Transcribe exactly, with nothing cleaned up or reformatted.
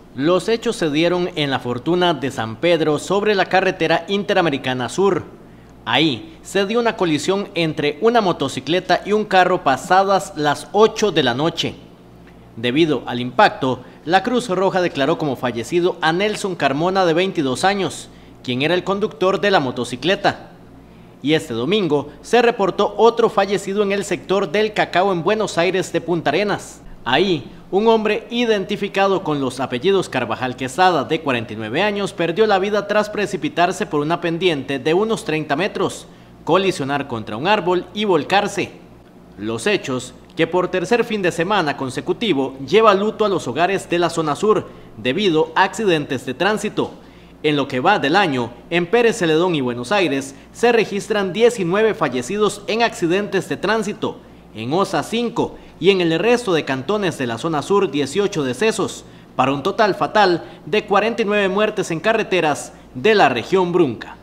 Los hechos se dieron en la Fortuna de San Pedro sobre la carretera Interamericana Sur. Ahí se dio una colisión entre una motocicleta y un carro pasadas las ocho de la noche. Debido al impacto, la Cruz Roja declaró como fallecido a Nelson Carmona, de veintidós años, quien era el conductor de la motocicleta. Y este domingo se reportó otro fallecido en el sector del Cacao en Buenos Aires de Punta Arenas. Ahí, un hombre identificado con los apellidos Carvajal Quesada, de cuarenta y nueve años, perdió la vida tras precipitarse por una pendiente de unos treinta metros, colisionar contra un árbol y volcarse. Los hechos, que por tercer fin de semana consecutivo lleva luto a los hogares de la zona sur debido a accidentes de tránsito. En lo que va del año, en Pérez Celedón y Buenos Aires se registran diecinueve fallecidos en accidentes de tránsito, en Osa cinco y en el resto de cantones de la zona sur dieciocho decesos, para un total fatal de cuarenta y nueve muertes en carreteras de la región Brunca.